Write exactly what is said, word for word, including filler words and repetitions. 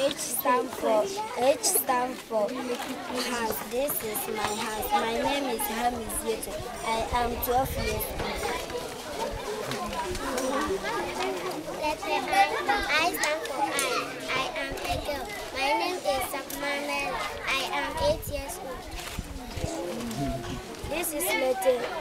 H stand for H stand for house. This is my house. My name is Hamis Yeto. I am twelve years old. Letter I. I stand for I. I am a girl. My name is Sakmanel. I am eight years old. This is letter